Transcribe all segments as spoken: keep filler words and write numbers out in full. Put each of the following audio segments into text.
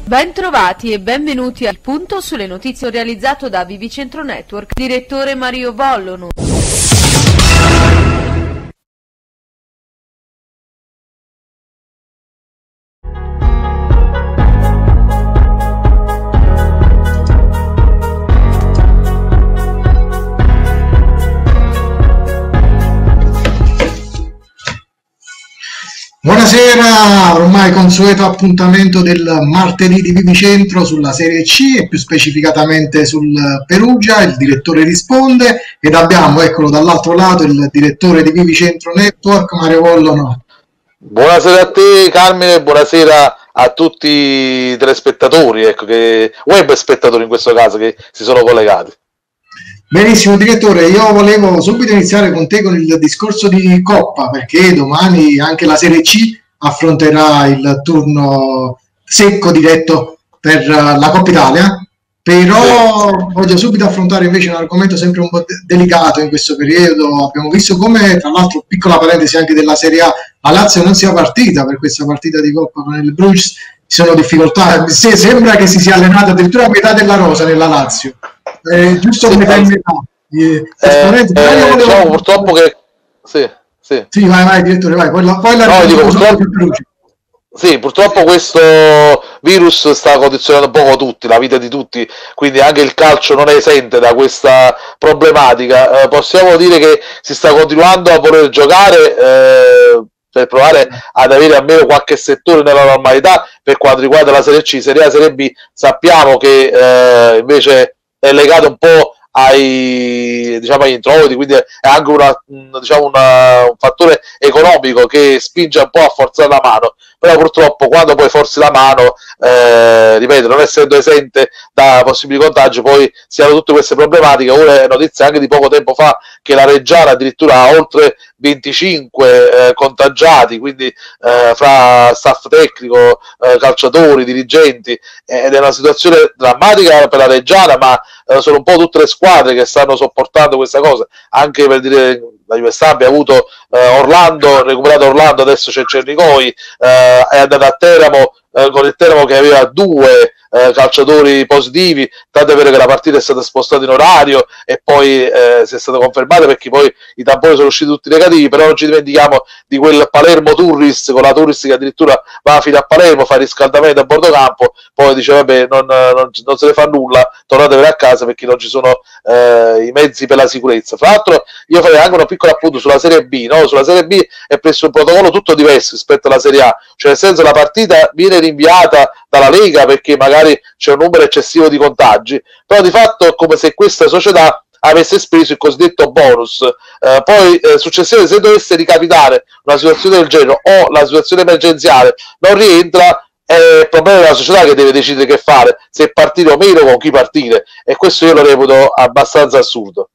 Bentrovati e benvenuti al punto sulle notizie realizzato da Vivicentro Network, direttore Mario Bollono. Buonasera, ormai consueto appuntamento del martedì di Vivicentro sulla Serie C e più specificatamente sul Perugia. Il direttore risponde ed abbiamo, eccolo dall'altro lato, il direttore di Vivicentro Network, Mario Bollono. Buonasera a te Carmine, buonasera a tutti i telespettatori, ecco, che, web spettatori in questo caso, che si sono collegati. Benissimo direttore, io volevo subito iniziare con te con il discorso di Coppa, perché domani anche la Serie C affronterà il turno secco diretto per la Coppa Italia, però sì. Voglio subito affrontare invece un argomento sempre un po' de- delicato in questo periodo. Abbiamo visto come, tra l'altro, piccola parentesi anche della Serie A, a Lazio non sia partita per questa partita di Coppa con il Bruges, ci sono difficoltà, se, sembra che si sia allenata addirittura a metà della rosa nella Lazio. Eh, giusto come sì, metà eh, eh, eh, volevo... diciamo purtroppo che sì, sì. sì vai vai direttore vai poi la, poi la no, dico, purtroppo... sì, purtroppo questo virus sta condizionando un po' tutti, la vita di tutti, quindi anche il calcio non è esente da questa problematica. Eh, possiamo dire che si sta continuando a voler giocare eh, per provare ad avere almeno qualche settore nella normalità per quanto riguarda la Serie C. Serie A, Serie B sappiamo che eh, invece è legato un po' ai, diciamo, agli introiti, quindi è anche una, diciamo una, un fattore economico che spinge un po' a forzare la mano, però purtroppo quando poi forzi la mano, eh, ripeto, non essendo esente da possibili contagi, poi si hanno tutte queste problematiche. Ora è notizia anche di poco tempo fa che la Reggiana addirittura ha oltre venticinque eh, contagiati, quindi eh, fra staff tecnico, eh, calciatori, dirigenti, ed è una situazione drammatica per la Reggiana, ma eh, sono un po' tutte le squadre che stanno sopportando questa cosa. Anche per dire, la Juve Stabia ha avuto eh, Orlando, recuperato Orlando, adesso c'è Cernicoi, eh, è andato a Teramo eh, con il Teramo che aveva due eh, calciatori positivi, tanto è vero che la partita è stata spostata in orario e poi eh, si è stata confermata perché poi i tamponi sono usciti tutti negativi. Però non ci dimentichiamo di quel Palermo Tourist, con la Tourist che addirittura va fino a Palermo, fa riscaldamento a bordo campo, poi dice vabbè non, non, non se ne fa nulla, tornatevene a casa perché non ci sono eh, i mezzi per la sicurezza. Fra l'altro io farei anche un piccolo appunto sulla Serie B, no? Sulla Serie B è preso un protocollo tutto diverso rispetto alla Serie A, cioè nel senso la partita viene rinviata dalla Lega perché magari c'è un numero eccessivo di contagi, però di fatto è come se questa società avesse speso il cosiddetto bonus. Eh, poi eh, successivamente, se dovesse ricapitare una situazione del genere o la situazione emergenziale non rientra, è il problema della società che deve decidere che fare, se partire o meno, con chi partire, e questo io lo reputo abbastanza assurdo.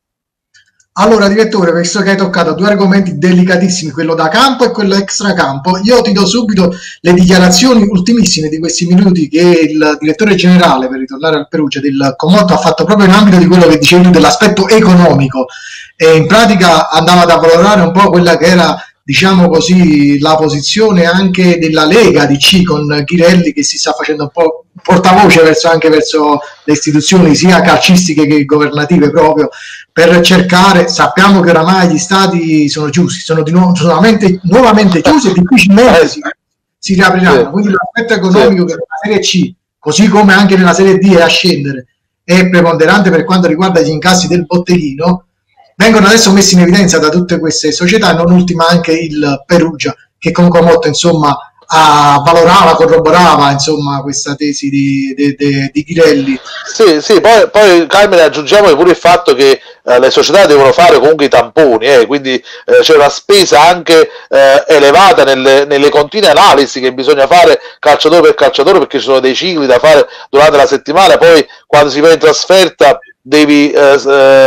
Allora direttore, visto che hai toccato due argomenti delicatissimi, quello da campo e quello extracampo, io ti do subito le dichiarazioni ultimissime di questi minuti che il direttore generale, per ritornare al Perugia, del Comotto ha fatto proprio in ambito di quello che dicevi tu dell'aspetto economico, e in pratica andava ad valorare un po' quella che era, diciamo così, la posizione anche della Lega D C con Ghirelli, che si sta facendo un po' portavoce verso, anche verso le istituzioni sia calcistiche che governative, proprio per cercare. Sappiamo che oramai gli stati sono chiusi, sono di nuovo nuovamente, nuovamente chiusi e difficilmente si, si riapriranno, quindi l'aspetto economico che nella Serie C, così come anche nella Serie D, è a scendere, è preponderante per quanto riguarda gli incassi del botteghino. Vengono adesso messi in evidenza da tutte queste società, non ultima anche il Perugia, che con Comotto insomma a, valorava, corroborava insomma questa tesi di, di, di, di Ghirelli. Sì, sì, poi, poi Carmine, aggiungiamo pure il fatto che eh, le società devono fare comunque i tamponi, eh, quindi eh, c'è una spesa anche eh, elevata nelle, nelle continue analisi che bisogna fare calciatore per calciatore, perché ci sono dei cicli da fare durante la settimana, poi quando si va in trasferta devi eh,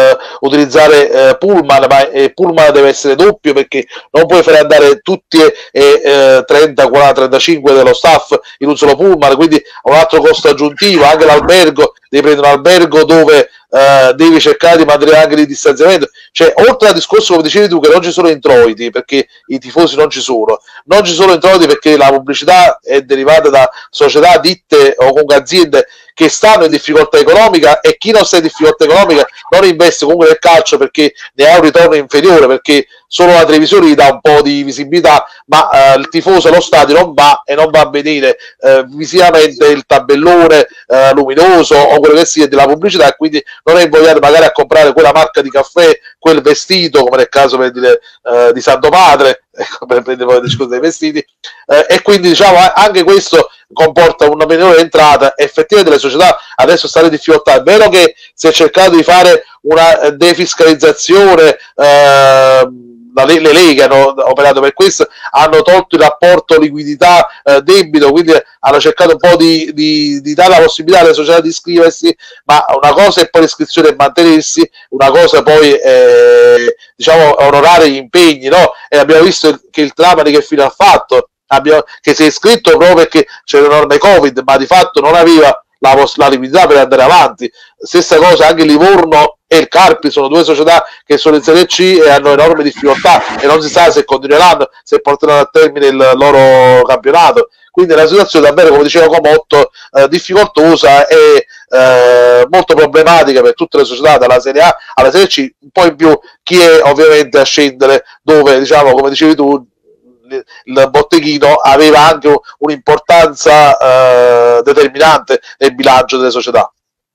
utilizzare eh, pullman, ma eh, pullman deve essere doppio, perché non puoi fare andare tutti e eh, trenta, quaranta, trentacinque dello staff in un solo pullman, quindi un altro costo aggiuntivo. Anche l'albergo, devi prendere un albergo dove Uh, devi cercare di mantenere anche il distanziamento. Cioè, oltre al discorso, come dicevi tu, che non ci sono introiti perché i tifosi non ci sono, non ci sono introiti perché la pubblicità è derivata da società, ditte o comunque aziende che stanno in difficoltà economica, e chi non sta in difficoltà economica non investe comunque nel calcio perché ne ha un ritorno inferiore, perché solo la televisione gli dà un po' di visibilità, ma uh, il tifoso allo stadio non va e non va a vedere uh, visivamente il tabellone uh, luminoso o quello che sia della pubblicità, e quindi non è invogliato magari a comprare quella marca di caffè, quel vestito, come nel caso per dire uh, di Santo Padre, ecco, per prendere poi il discorso dei vestiti, uh, e quindi diciamo anche questo comporta una minore entrata. Effettivamente le società adesso stanno in difficoltà. È vero che si è cercato di fare una defiscalizzazione, eh, le leghe hanno operato per questo, hanno tolto il rapporto liquidità eh, debito, quindi hanno cercato un po' di, di, di dare la possibilità alle società di iscriversi, ma una cosa è poi l'iscrizione e mantenersi, una cosa poi è, diciamo, onorare gli impegni, no? E abbiamo visto che il Trapani che fine ha fatto, abbiamo, che si è iscritto proprio perché c'era un'enorme Covid, ma di fatto non aveva la, la liquidità per andare avanti. Stessa cosa anche Livorno e il Carpi, sono due società che sono in Serie C e hanno enormi difficoltà e non si sa se continueranno, se porteranno a termine il loro campionato. Quindi è una situazione davvero, come diceva Comotto, eh, difficoltosa e eh, molto problematica per tutte le società, dalla Serie A alla Serie C, un po' in più chi è ovviamente a scendere, dove, diciamo, come dicevi tu, il botteghino aveva anche un'importanza eh, determinante nel bilancio delle società.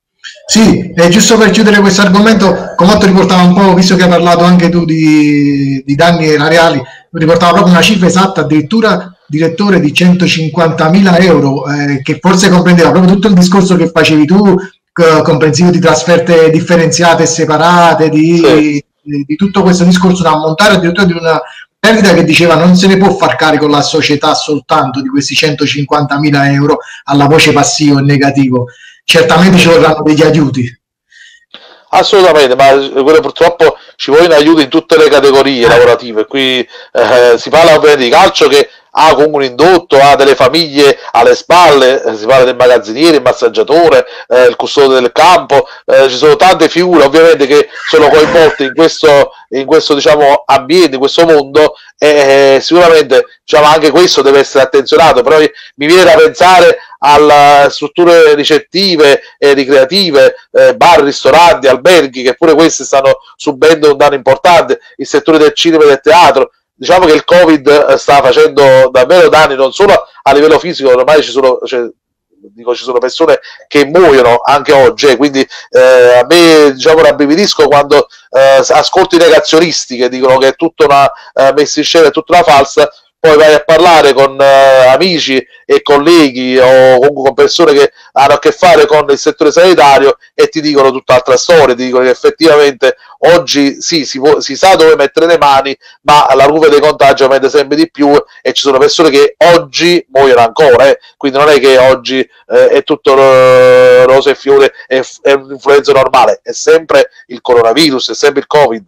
Sì, e giusto per chiudere questo argomento, Comotto riportava un po', visto che hai parlato anche tu di, di danni erariali, riportava proprio una cifra esatta, addirittura direttore, di centocinquantamila euro, eh, che forse comprendeva proprio tutto il discorso che facevi tu, c- comprensivo di trasferte differenziate e separate, di, Sì. di, di tutto questo discorso, da ammontare addirittura di una perdita che diceva non se ne può far carico la società soltanto di questi centocinquantamila euro alla voce passivo e negativo. Certamente ci vorranno degli aiuti. Assolutamente, ma quello purtroppo ci vogliono aiuti in tutte le categorie lavorative. Qui eh, si parla ovviamente di calcio che ha comunque un indotto, ha delle famiglie alle spalle, eh, si parla del magazziniere, il massaggiatore, eh, il custode del campo, eh, ci sono tante figure ovviamente che sono coinvolte in questo, in questo diciamo, ambiente, in questo mondo, e eh, sicuramente diciamo, anche questo deve essere attenzionato. Però mi viene da pensare alle strutture ricettive e ricreative, eh, bar, ristoranti, alberghi, che pure questi stanno subendo un danno importante, il settore del cinema e del teatro. Diciamo che il Covid sta facendo davvero danni non solo a livello fisico, ormai ci sono, cioè, dico, ci sono persone che muoiono anche oggi, eh, quindi eh, a me diciamo rabbrividisco quando eh, ascolto i negazionisti che dicono che è tutta una eh, messa in scena, è tutta una falsa. Poi vai a parlare con eh, amici e colleghi o comunque con persone che hanno a che fare con il settore sanitario e ti dicono tutt'altra storia, ti dicono che effettivamente oggi sì, si, può, si sa dove mettere le mani, ma la curva dei contagi aumenta sempre di più e ci sono persone che oggi muoiono ancora, eh. Quindi non è che oggi eh, è tutto eh, rose e fiore, è, è un'influenza normale, è sempre il coronavirus, è sempre il Covid.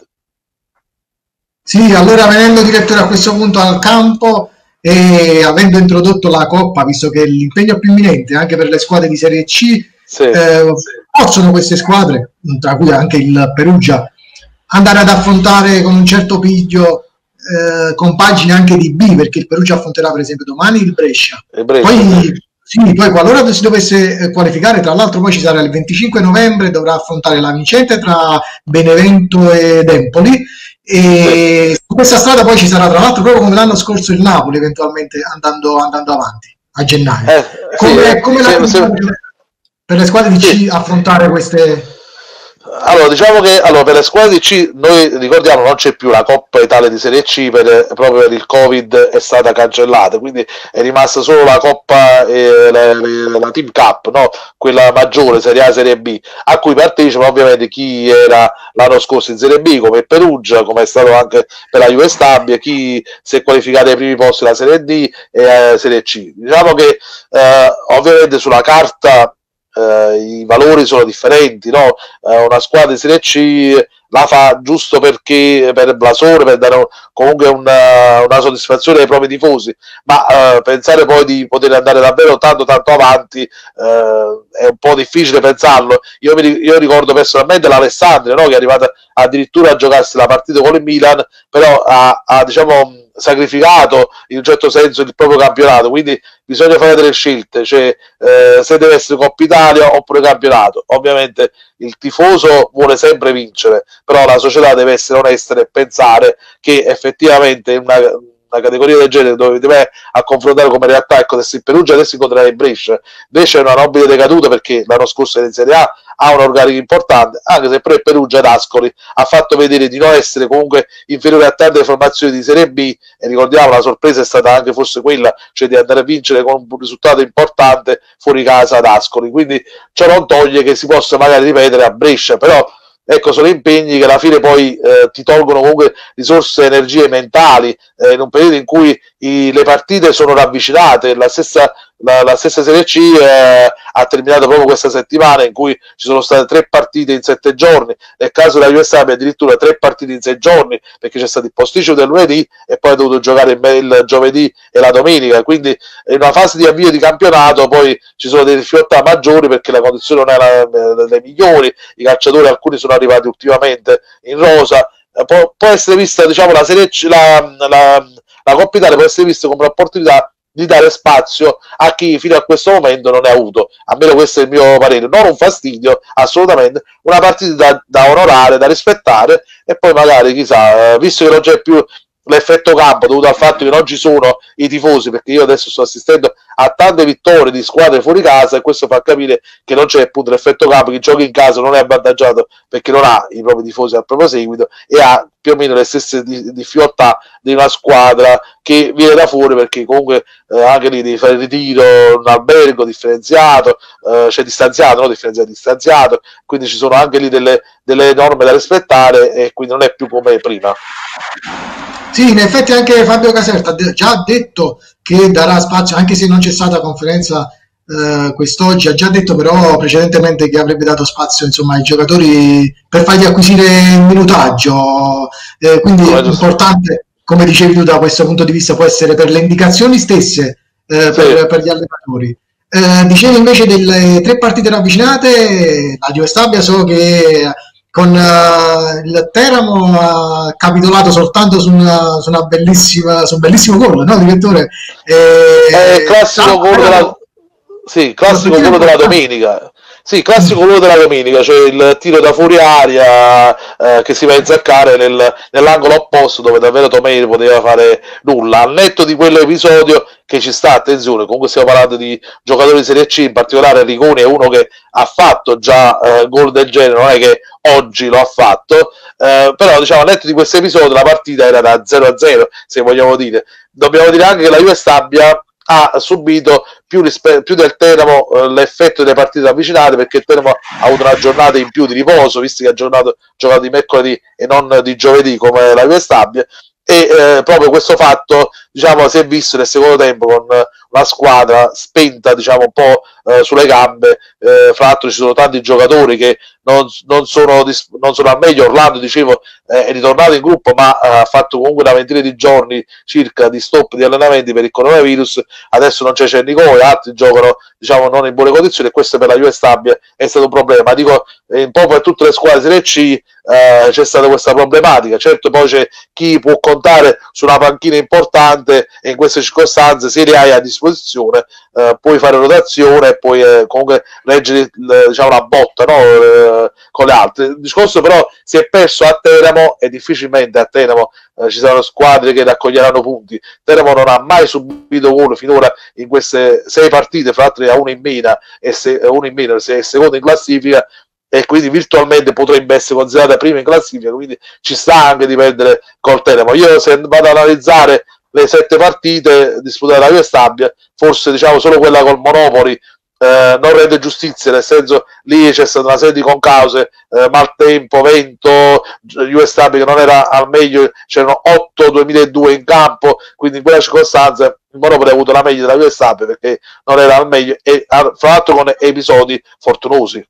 Sì, allora venendo direttore a questo punto al campo e avendo introdotto la Coppa, visto che è l'impegno più imminente anche per le squadre di Serie C, sì. eh, possono queste squadre, tra cui anche il Perugia, andare ad affrontare con un certo piglio eh, compagini anche di B, perché il Perugia affronterà per esempio domani il Brescia. Il Brescia. Poi, sì, poi qualora si dovesse qualificare, tra l'altro poi ci sarà il venticinque novembre, dovrà affrontare la vincente tra Benevento ed Empoli. E su questa strada poi ci sarà tra l'altro proprio come l'anno scorso il Napoli eventualmente andando, andando avanti a gennaio. Eh, come sì, come sì, la sì, per le squadre di C affrontare queste? Allora, diciamo che allora, per le squadre di C, noi ricordiamo non c'è più la Coppa Italia di Serie C, per, proprio per il Covid è stata cancellata, quindi è rimasta solo la Coppa, eh, la, la Team Cup, no? Quella maggiore, Serie A, Serie B, a cui partecipa ovviamente chi era l'anno scorso in Serie B, come il Perugia, come è stato anche per la Juve Stabia, chi si è qualificato ai primi posti la Serie D e eh, Serie C. Diciamo che eh, ovviamente sulla carta eh, i valori sono differenti, no? Eh, una squadra di Serie C la fa giusto perché per blasone, per dare un, comunque una, una soddisfazione ai propri tifosi, ma eh, pensare poi di poter andare davvero tanto tanto avanti eh, è un po' difficile pensarlo. Io, mi, io ricordo personalmente l'Alessandria, no? Che è arrivata addirittura a giocarsi la partita con il Milan, però ha, ha diciamo sacrificato in un certo senso il proprio campionato, quindi bisogna fare delle scelte, cioè eh, se deve essere Coppa Italia oppure campionato. Ovviamente il tifoso vuole sempre vincere, però la società deve essere onesta e pensare che effettivamente una, una categoria del genere dove deve a confrontare come realtà, ecco, adesso il Perugia adesso incontrerà il Brescia, Brescia è una nobile decaduta perché l'anno scorso era in Serie A, ha un organico importante, anche se però il Perugia d'Ascoli ha fatto vedere di non essere comunque inferiore a tante formazioni di Serie B, e ricordiamo la sorpresa è stata anche forse quella, cioè di andare a vincere con un risultato importante fuori casa ad Ascoli, quindi ciò non toglie che si possa magari ripetere a Brescia, però ecco, sono impegni che alla fine poi eh, ti tolgono comunque risorse, energie mentali eh, in un periodo in cui i, le partite sono ravvicinate. La stessa, la, la stessa Serie C eh, ha terminato proprio questa settimana in cui ci sono state tre partite in sette giorni, nel caso della U S A addirittura tre partite in sei giorni perché c'è stato il posticipo del lunedì e poi ha dovuto giocare il, il giovedì e la domenica, quindi in una fase di avvio di campionato poi ci sono delle difficoltà maggiori perché la condizione non è delle migliori, i calciatori alcuni sono arrivati ultimamente in rosa, può, può essere vista diciamo la Serie C, la, la, la Coppa Italia può essere vista come un'opportunità di dare spazio a chi fino a questo momento non ne ha avuto, almeno questo è il mio parere, non un fastidio, assolutamente, una partita da, da onorare, da rispettare, e poi magari chissà, visto che non c'è più l'effetto campo dovuto al fatto che non ci sono i tifosi, perché io adesso sto assistendo a tante vittorie di squadre fuori casa e questo fa capire che non c'è appunto l'effetto campo, chi gioca in casa non è avvantaggiato perché non ha i propri tifosi al proprio seguito e ha più o meno le stesse difficoltà di una squadra che viene da fuori, perché comunque eh, anche lì devi fare il ritiro, un albergo differenziato, eh, cioè distanziato, no? Differenziato, distanziato, quindi ci sono anche lì delle, delle norme da rispettare e quindi non è più come prima. Sì, in effetti anche Fabio Caserta ha già detto che darà spazio, anche se non c'è stata conferenza eh, quest'oggi, ha già detto però precedentemente che avrebbe dato spazio insomma ai giocatori per fargli acquisire il minutaggio, eh, quindi è importante, come dicevi tu, da questo punto di vista può essere per le indicazioni stesse eh, per, sì. per gli allenatori. Eh, dicevi invece delle tre partite ravvicinate, la Juve Stabia so che con uh, il Teramo ha uh, capitolato soltanto su, una, su una bellissima su un bellissimo gol, no direttore? Eh, eh, classico gol della, sì, classico gol della domenica. Sì, classico quello della domenica, cioè il tiro da fuori aria eh, che si va a inzaccare nel, nell'angolo opposto dove davvero Tomei poteva fare nulla. Al netto di quell'episodio che ci sta, attenzione, comunque stiamo parlando di giocatori di Serie C, in particolare Rigoni è uno che ha fatto già eh, gol del genere, non è che oggi lo ha fatto, eh, però diciamo al netto di questo episodio la partita era da zero a zero, se vogliamo dire. Dobbiamo dire anche che la Juve Stabia ha subito più, rispe- più del Teramo eh, l'effetto delle partite avvicinate, perché il Teramo ha avuto una giornata in più di riposo, visto che ha giocato, giocato di mercoledì e non di giovedì come la Juve Stabia, e eh, proprio questo fatto diciamo si è visto nel secondo tempo con una squadra spenta diciamo un po' eh, sulle gambe, eh, fra l'altro ci sono tanti giocatori che non, non, sono, non sono al meglio. Orlando, dicevo, eh, è ritornato in gruppo ma eh, ha fatto comunque una ventina di giorni circa di stop di allenamenti per il coronavirus, adesso non c'è Cernicò e altri giocano diciamo non in buone condizioni, e questo per la Juve Stabia è stato un problema, dico un po' per tutte le squadre Serie C eh, c'è stata questa problematica. Certo poi c'è chi può contare su una panchina importante e in queste circostanze se li hai a disposizione eh, puoi fare rotazione e puoi eh, comunque reggere diciamo la botta, no? eh, con le altre. Il discorso però si è perso a Teramo e difficilmente a Teramo eh, ci saranno squadre che raccoglieranno punti. Teramo non ha mai subito gol finora in queste sei partite, fra l'altro ha uno in meno e se, uno in meno, se è secondo in classifica e quindi virtualmente potrebbe essere considerata prima in classifica, quindi ci sta anche di perdere col Teramo. Io se vado ad analizzare le sette partite disputate dalla Juve Stabia, forse diciamo solo quella col Monopoli eh, non rende giustizia, nel senso lì c'è stata una serie di concause, eh, maltempo, vento, U S A che non era al meglio, c'erano otto duemiladue in campo, quindi in quella circostanza il Monopoli ha avuto la meglio della U S A perché non era al meglio, e fra l'altro con episodi fortunosi.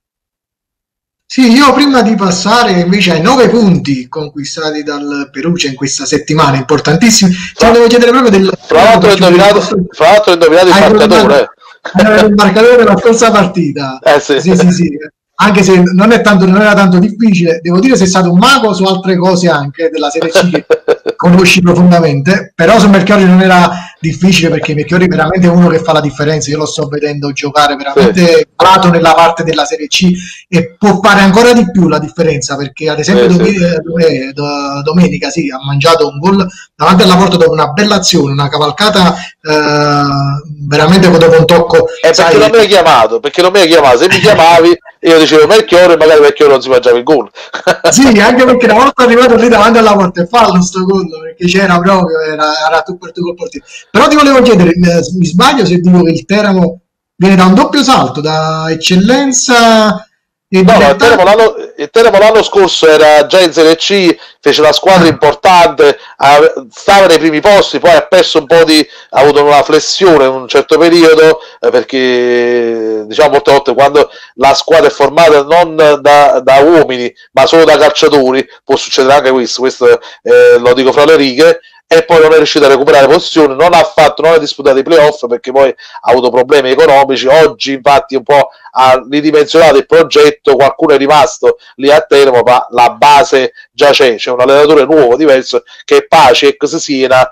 Sì, io prima di passare invece ai nove punti conquistati dal Perugia in questa settimana, importantissimi, ti volevo chiedere proprio del... Fra l'altro ho indovinato, fra l'altro ho indovinato il marcatore. Era il marcatore della scorsa partita. Eh sì. Sì, sì, sì. Anche se non, è tanto, non era tanto difficile, devo dire sei stato un mago su altre cose anche della Serie C che conosci profondamente, però su Melchiorri non era difficile perché Melchiorri è veramente uno che fa la differenza, io lo sto vedendo giocare veramente calato sì. nella parte della Serie C e può fare ancora di più la differenza perché ad esempio sì, domenica, sì. domenica sì, ha mangiato un gol davanti alla porta dopo una bella azione, una cavalcata eh, veramente dopo un tocco. E sai, perché non mi hai chiamato? Perché non mi hai chiamato? Se mi chiamavi io dicevo Melchiorri, magari Melchiorri non si mangiava il gol. Sì, anche perché una volta arrivato lì davanti alla porta e fallo sto gol perché c'era proprio, era, era tu per tu col portiere. Però ti volevo chiedere, mi sbaglio se dico che il Teramo viene da un doppio salto, da eccellenza e no, no, il Teramo, l'anno, il Teramo l'anno scorso era già in Serie C, fece una squadra importante, stava nei primi posti, poi ha perso un po' di, ha avuto una flessione in un certo periodo, eh, perché diciamo molte volte quando la squadra è formata non da, da uomini ma solo da calciatori può succedere anche questo, questo eh, lo dico fra le righe, e poi non è riuscito a recuperare posizioni, non ha fatto, non ha disputato i playoff perché poi ha avuto problemi economici. Oggi infatti un po' ha ridimensionato il progetto, qualcuno è rimasto lì a Teramo, ma la base già c'è, c'è un allenatore nuovo, diverso, che è Pace, ex Siena,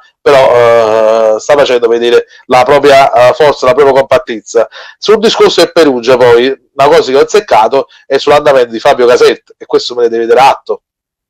però uh, sta facendo vedere la propria uh, forza, la propria compattezza. Sul discorso del Perugia poi, una cosa che ho azzeccato è sull'andamento di Fabio Caserta, e questo me ne deve dare atto.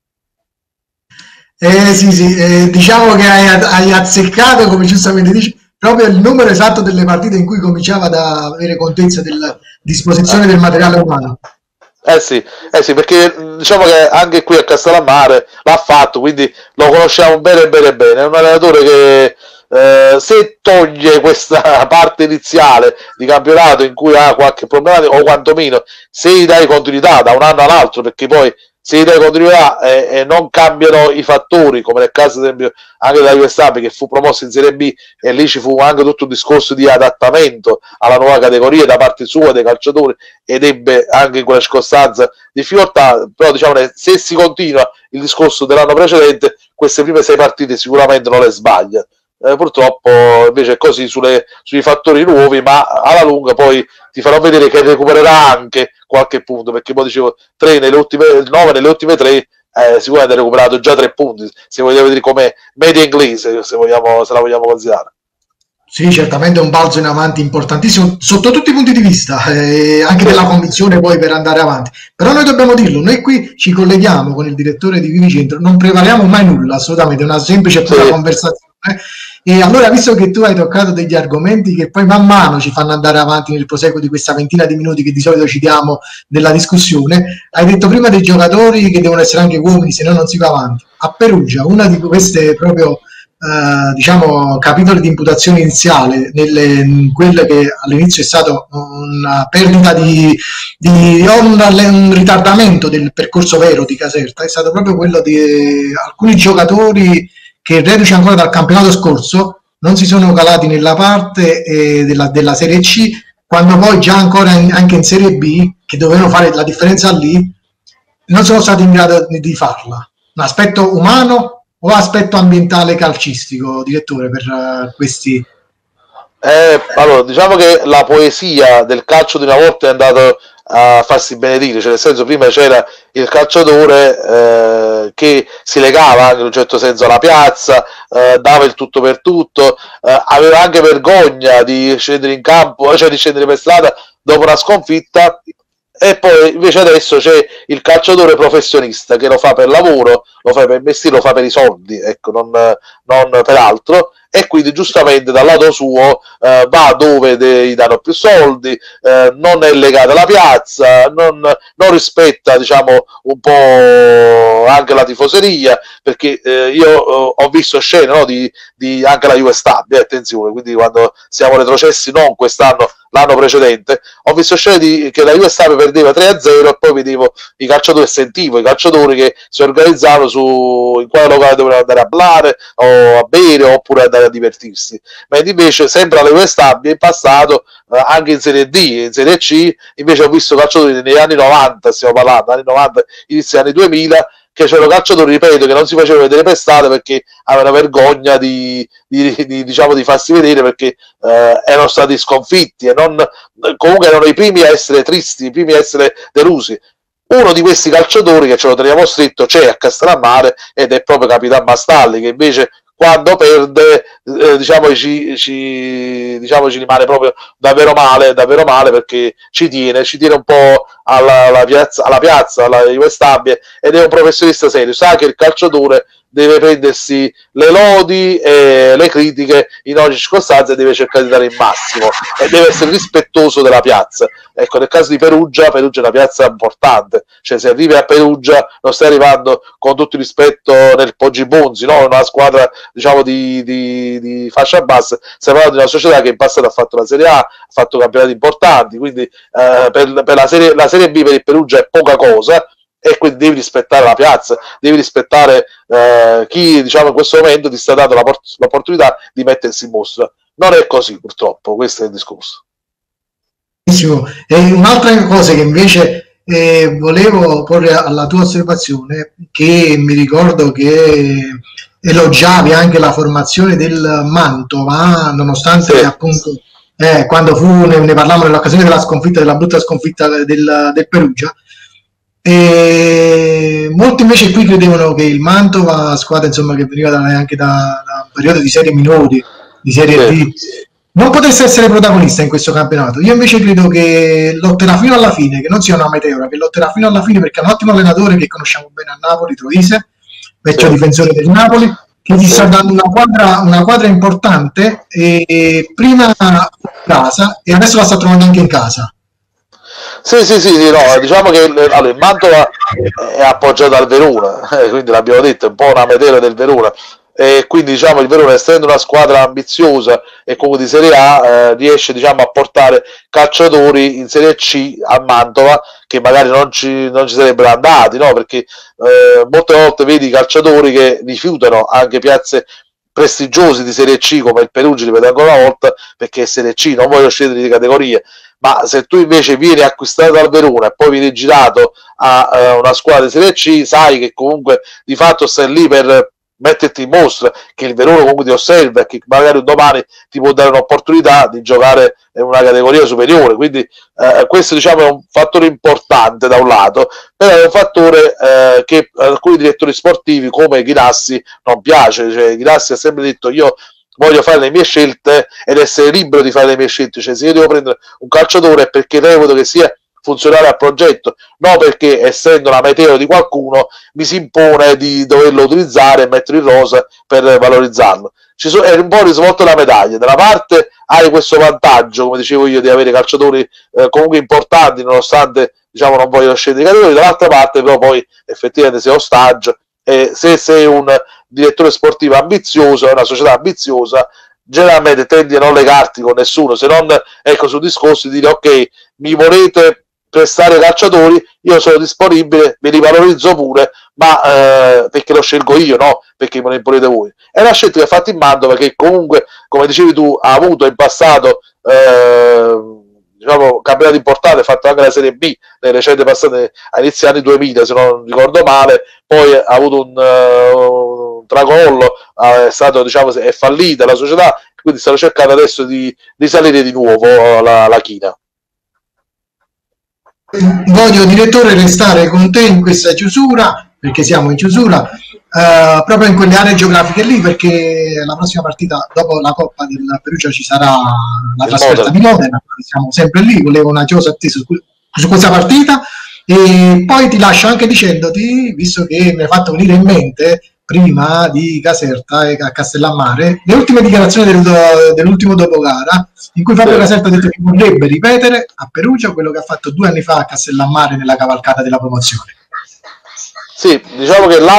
Eh, sì, sì, eh, diciamo che hai, hai azzeccato, come giustamente dici, proprio il numero esatto delle partite in cui cominciava ad avere contezza della disposizione del materiale umano. Eh sì, eh sì, perché diciamo che anche qui a Castellammare l'ha fatto, quindi lo conosciamo bene bene bene, è un allenatore che eh, se toglie questa parte iniziale di campionato in cui ha qualche problema, o quantomeno se gli dai continuità da un anno all'altro, perché poi se gli dai continuità e, e non cambiano i fattori, come nel caso ad esempio anche della U S A che fu promossa in Serie B e lì ci fu anche tutto un discorso di adattamento alla nuova categoria da parte sua dei calciatori ed ebbe anche in quella circostanza difficoltà, però diciamo se si continua il discorso dell'anno precedente queste prime sei partite sicuramente non le sbaglia. Eh, purtroppo invece è così sulle, sui fattori nuovi, ma alla lunga poi ti farò vedere che recupererà anche qualche punto, perché poi dicevo tre nelle ultime nove nelle ultime tre eh, sicuramente ha recuperato già tre punti, se vogliamo vedere come media inglese, se vogliamo, se la vogliamo considerare. Sì, certamente un balzo in avanti importantissimo sotto tutti i punti di vista, eh, anche della convinzione poi per andare avanti. Però noi dobbiamo dirlo, noi qui ci colleghiamo con il direttore di Vivicentro, non prevaliamo mai nulla, assolutamente, è una semplice pura sì. conversazione. E allora, visto che tu hai toccato degli argomenti che poi man mano ci fanno andare avanti nel proseguo di questa ventina di minuti che di solito ci diamo nella discussione, hai detto prima dei giocatori che devono essere anche uomini, se no non si va avanti. A Perugia, una di queste proprio Uh, diciamo capitoli di imputazione iniziale nelle, in quella che all'inizio è stato una perdita di, di un, un ritardamento del percorso vero di Caserta, è stato proprio quello di eh, alcuni giocatori che reduci ancora dal campionato scorso non si sono calati nella parte eh, della, della Serie C, quando poi già ancora in, anche in Serie B, che dovevano fare la differenza lì, non sono stati in grado di farla. Un aspetto umano o aspetto ambientale calcistico, direttore, per uh, questi? Eh, allora, diciamo che la poesia del calcio di una volta è andata a farsi benedire, cioè nel senso prima c'era il calciatore eh, che si legava anche in un certo senso alla piazza, eh, dava il tutto per tutto, eh, aveva anche vergogna di scendere in campo, cioè di scendere per strada dopo una sconfitta. E poi invece adesso c'è il calciatore professionista che lo fa per lavoro, lo fa per mestiere, lo fa per i soldi, ecco, non, non per altro, e quindi giustamente dal lato suo eh, va dove gli danno più soldi, eh, non è legato alla piazza, non, non rispetta, diciamo, un po' anche la tifoseria, perché eh, io eh, ho visto scene, no, di, di anche la U S A, attenzione, quindi quando siamo retrocessi non quest'anno l'anno precedente, ho visto scene di, che la Juve Stabia perdeva tre a zero e poi vedevo i calciatori e sentivo i calciatori che si organizzavano su in quale locale dovevano andare a ballare o a bere oppure andare a divertirsi, mentre invece sempre la Juve Stabia in passato, eh, anche in Serie D, in Serie C, invece ho visto calciatori negli anni novanta, stiamo parlando, anni novanta, inizio anni duemila, che c'erano calciatori, ripeto, che non si facevano vedere per strada perché avevano vergogna di, di, di, diciamo, di farsi vedere perché eh, erano stati sconfitti e non, comunque erano i primi a essere tristi, i primi a essere delusi. Uno di questi calciatori che ce lo teniamo stretto c'è a Castellammare ed è proprio Capitan Mastalli, che invece quando perde eh, diciamo, ci, ci, diciamo ci rimane proprio davvero male, davvero male perché ci tiene, ci tiene un po' alla, alla piazza, alla piazza, alla Juve Stabia, ed è un professionista serio, sa che il calciatore deve prendersi le lodi e le critiche in ogni circostanza e deve cercare di dare il massimo e deve essere rispettoso della piazza. Ecco, nel caso di Perugia, Perugia è una piazza importante, cioè se arrivi a Perugia non stai arrivando con tutto il rispetto nel Poggi Bonzi, no? Una squadra diciamo di, di, di fascia bassa, stai parlando di una società che in passato ha fatto la Serie A, ha fatto campionati importanti, quindi eh, per, per la, serie, la Serie B per il Perugia è poca cosa, e quindi devi rispettare la piazza, devi rispettare eh, chi diciamo in questo momento ti sta dando la port- l'opportunità di mettersi in mostra. Non è così purtroppo, questo è il discorso. E un'altra cosa che invece eh, volevo porre alla tua osservazione, che mi ricordo che elogiavi anche la formazione del Mantova, nonostante sì. appunto eh, quando fu, ne, ne parlavamo nell'occasione della sconfitta, della brutta sconfitta del, del Perugia. E molti invece qui credevano che il Mantova, squadra insomma che veniva da, anche da, da un periodo di serie minori, di serie D, non potesse essere protagonista in questo campionato. Io invece credo che lotterà fino alla fine, che non sia una meteora, che lotterà fino alla fine, perché è un ottimo allenatore che conosciamo bene a Napoli, Troise, vecchio sì. difensore del Napoli, che gli sì. sta dando una quadra, una quadra importante, e prima a casa e adesso la sta trovando anche in casa. Sì, sì, sì, sì, no, diciamo che allora, il Mantova è appoggiato al Verona, eh, quindi l'abbiamo detto, è un po' una meteora del Verona, e quindi diciamo il Verona, essendo una squadra ambiziosa e comunque di Serie A, eh, riesce diciamo a portare calciatori in Serie C a Mantova che magari non ci, non ci sarebbero andati, no? Perché eh, molte volte vedi calciatori che rifiutano anche piazze prestigiosi di Serie C come il Perugia, ripeto ancora una volta, perché è Serie C, non voglio scendere di categorie. Ma se tu invece vieni acquistato dal Verona e poi vieni girato a uh, una squadra di Serie C, sai che comunque di fatto stai lì per metterti in mostra, che il Verona comunque ti osserva e che magari un domani ti può dare un'opportunità di giocare in una categoria superiore. Quindi uh, questo diciamo è un fattore importante da un lato, però è un fattore uh, che alcuni direttori sportivi come Ghinassi non piace. Cioè, Ghinassi ha sempre detto: io voglio fare le mie scelte ed essere libero di fare le mie scelte, cioè se io devo prendere un calciatore è perché reputo che sia funzionale al progetto, non perché essendo la meteora di qualcuno mi si impone di doverlo utilizzare e mettere in rosa per valorizzarlo. Ci so, è un po' risvolto la medaglia: da una parte hai questo vantaggio, come dicevo io, di avere calciatori eh, comunque importanti nonostante diciamo non voglio scendere di categoria, dall'altra parte però poi effettivamente sei ostaggio, e se sei un direttore sportivo ambizioso, è una società ambiziosa, generalmente tendi a non legarti con nessuno, se non ecco sul discorso di dire: ok, mi volete prestare calciatori, io sono disponibile, vi rivalorizzo pure, ma eh, perché lo scelgo io, no perché me lo imponete voi. È una scelta che ha fatto in Mantova, che comunque, come dicevi tu, ha avuto in passato eh, diciamo campionati importanti, ha fatto anche la Serie B nelle recenti passate, a inizio anni duemila se non ricordo male, poi ha avuto un, uh, un tracollo, è stato diciamo è fallita la società, quindi stanno cercando adesso di risalire di nuovo la, la china. Voglio, direttore, restare con te in questa chiusura, perché siamo in chiusura, eh, proprio in quelle aree geografiche lì, perché la prossima partita dopo la Coppa del Perugia ci sarà la trasferta di Modena, siamo sempre lì, volevo una chiosa attesa su, su questa partita, e poi ti lascio anche dicendoti, visto che mi hai fatto venire in mente prima di Caserta e a Castellammare, le ultime dichiarazioni del, dell'ultimo dopogara, in cui Fabio Caserta ha detto che vorrebbe ripetere a Perugia quello che ha fatto due anni fa a Castellammare nella cavalcata della promozione. Sì, diciamo che l'anno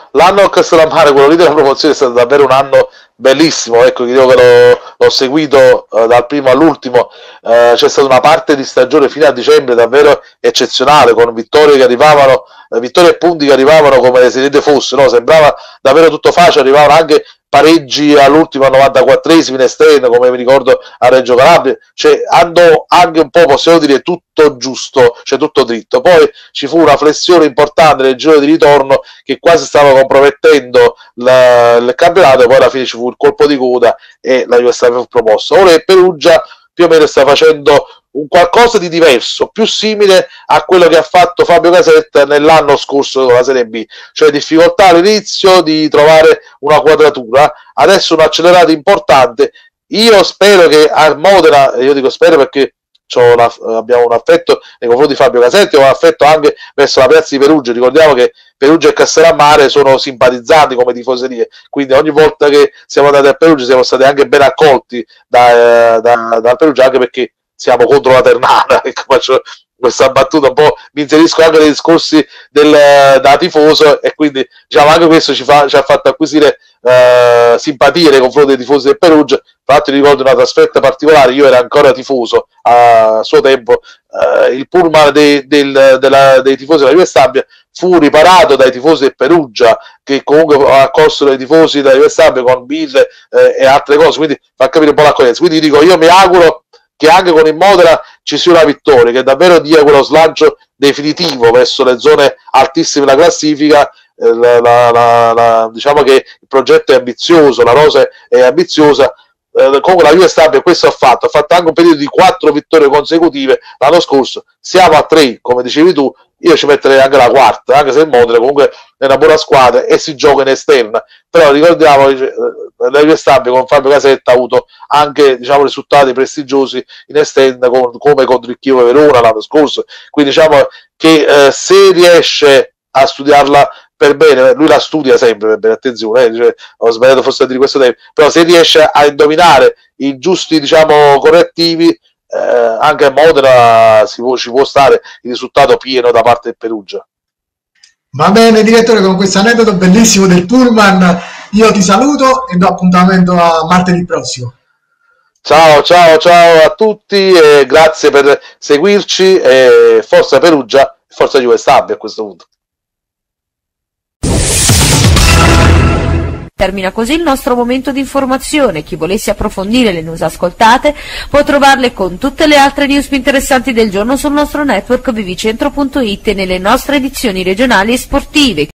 l'anno al Castellammare, quello lì della promozione, è stato davvero un anno bellissimo, ecco, io che l'ho, l'ho seguito uh, dal primo all'ultimo, uh, c'è stata una parte di stagione fino a dicembre davvero eccezionale, con vittorie che arrivavano, uh, vittorie e punti che arrivavano come se niente fosse, no? Sembrava davvero tutto facile, arrivavano anche pareggi all'ultimo al novantaquattresimo in esterno, come mi ricordo a Reggio Calabria, cioè andò anche un po', possiamo dire, tutto giusto, cioè tutto dritto. Poi ci fu una flessione importante nel giro di ritorno che quasi stava compromettendo la, il campionato, poi alla fine ci fu il colpo di coda e la Juve fu promossa. Ora il Perugia più o meno sta facendo un qualcosa di diverso, più simile a quello che ha fatto Fabio Casetta nell'anno scorso con la Serie B, cioè difficoltà all'inizio di trovare una quadratura, adesso un accelerato importante. Io spero che a Modena, io dico spero perché una, abbiamo un affetto nei confronti di Fabio Casetta e un affetto anche verso la piazza di Perugia, ricordiamo che Perugia e Castellammare sono simpatizzanti come tifoserie, quindi ogni volta che siamo andati a Perugia siamo stati anche ben accolti da, da, da Perugia, anche perché siamo contro la Ternana, ecco, faccio questa battuta un po', mi inserisco anche nei discorsi del, da tifoso, e quindi diciamo anche questo ci, fa, ci ha fatto acquisire eh, simpatie nei confronti dei tifosi del Perugia. Tra l'altro ricordo una trasferta particolare, io ero ancora tifoso a suo tempo, eh, il pullman dei, del, della, dei tifosi della Juve Stabia fu riparato dai tifosi del Perugia, che comunque accolsero i tifosi della Juve Stabia con birre eh, e altre cose, quindi fa capire un po' l'accoglienza. Quindi dico, io mi auguro che anche con il Modena ci sia una vittoria, che davvero dia quello slancio definitivo verso le zone altissime della classifica. Eh, la, la, la, la, diciamo che il progetto è ambizioso, la rosa è ambiziosa. Eh, comunque la Juve Stabia questo ha fatto, ha fatto anche un periodo di quattro vittorie consecutive l'anno scorso, siamo a tre, come dicevi tu, io ci metterei anche la quarta, anche se il Modena comunque è una buona squadra e si gioca in esterna, però ricordiamo che la Juve Stabia con Fabio Casetta ha avuto anche, diciamo, risultati prestigiosi in esterna, con, come contro il Chievo Verona l'anno scorso, quindi diciamo che eh, se riesce a studiarla per bene, lui la studia sempre per bene, attenzione, eh, cioè, ho sbagliato forse a dire questo tempo, però se riesce a indovinare i giusti, diciamo, correttivi, eh, anche a Modena si può, ci può stare il risultato pieno da parte del Perugia. Va bene direttore, con questo aneddoto bellissimo del pullman io ti saluto e do appuntamento a martedì prossimo. Ciao ciao ciao a tutti e grazie per seguirci, e forza Perugia, forza Juve Stabia a questo punto. Termina così il nostro momento di informazione. Chi volesse approfondire le news ascoltate può trovarle con tutte le altre news più interessanti del giorno sul nostro network vivicentro punto it e nelle nostre edizioni regionali e sportive.